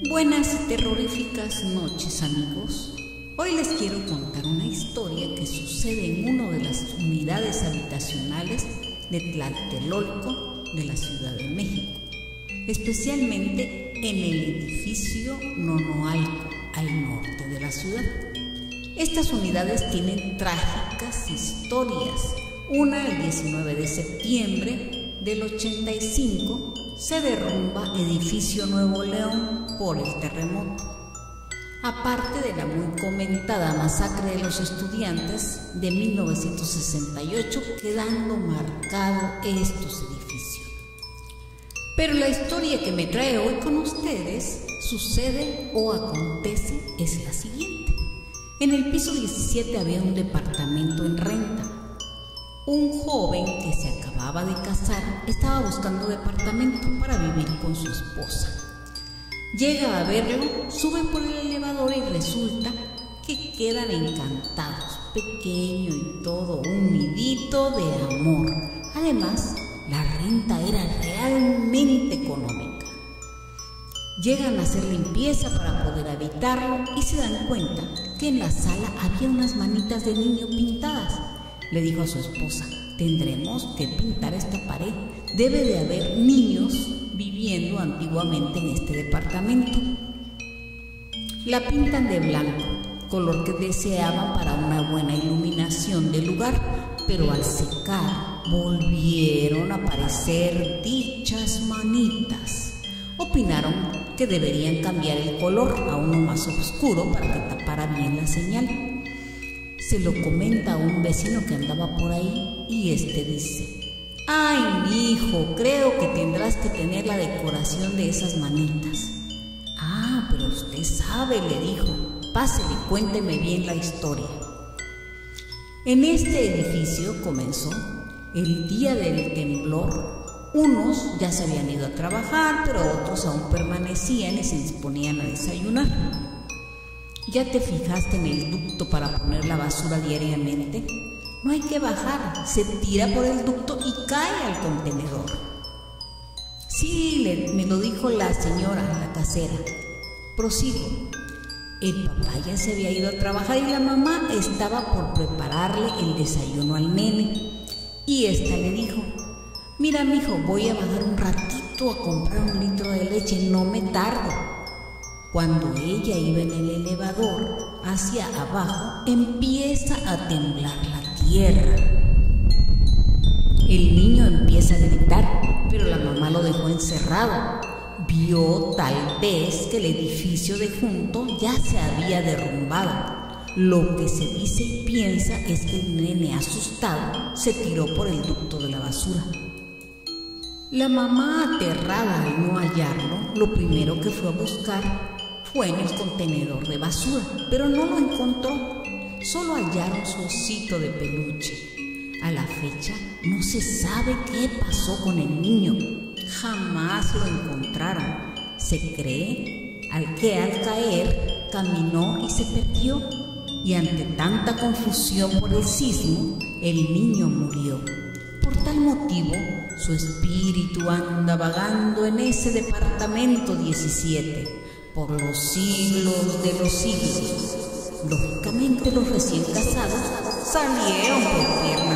Buenas y terroríficas noches, amigos. Hoy les quiero contar una historia que sucede en una de las unidades habitacionales de Tlatelolco de la Ciudad de México, especialmente en el edificio Nonoalco, al norte de la ciudad. Estas unidades tienen trágicas historias. Una, el 19 de septiembre del 85, se derrumba Edificio Nuevo León por el terremoto. Aparte de la muy comentada masacre de los estudiantes de 1968, quedando marcado estos edificios. Pero la historia que me trae hoy con ustedes sucede o acontece es la siguiente. En el piso 17 había un departamento en renta. Un joven que se acababa de casar estaba buscando departamento para vivir con su esposa. Llega a verlo, sube por el elevador y resulta que quedan encantados, pequeño y todo, un nidito de amor. Además, la renta era realmente económica. Llegan a hacer limpieza para poder habitarlo y se dan cuenta que en la sala había unas manitas de niño pintadas. Le dijo a su esposa: tendremos que pintar esta pared. Debe de haber niños viviendo antiguamente en este departamento. La pintan de blanco, color que deseaban para una buena iluminación del lugar, pero al secar volvieron a aparecer dichas manitas. Opinaron que deberían cambiar el color a uno más oscuro para que tapara bien la señal. Se lo comenta a un vecino que andaba por ahí y este dice: «Ay, mi hijo, creo que tendrás que tener la decoración de esas manitas». «Ah, pero usted sabe», le dijo. «Pásele, cuénteme bien la historia». En este edificio comenzó el día del temblor. Unos ya se habían ido a trabajar, pero otros aún permanecían y se disponían a desayunar. ¿Ya te fijaste en el ducto para poner la basura diariamente? No hay que bajar, se tira por el ducto y cae al contenedor. Sí, me lo dijo la señora, la casera. Prosigo. El papá ya se había ido a trabajar y la mamá estaba por prepararle el desayuno al nene. Y esta le dijo: «Mira, mijo, voy a bajar un ratito a comprar 1 litro de leche, no me tardo». Cuando ella iba en el elevador hacia abajo, empieza a temblar la tierra. El niño empieza a gritar, pero la mamá lo dejó encerrado. Vio tal vez que el edificio de junto ya se había derrumbado. Lo que se dice y piensa es que el nene, asustado, se tiró por el ducto de la basura. La mamá, aterrada al no hallarlo, lo primero que fue a buscar fue en el contenedor de basura, pero no lo encontró. Solo hallaron su osito de peluche. A la fecha no se sabe qué pasó con el niño. Jamás lo encontraron. Se cree que al caer caminó y se perdió. Y ante tanta confusión por el sismo, el niño murió. Por tal motivo, su espíritu anda vagando en ese departamento 17 por los siglos de los siglos. Lógicamente, los recién casados salieron por pierna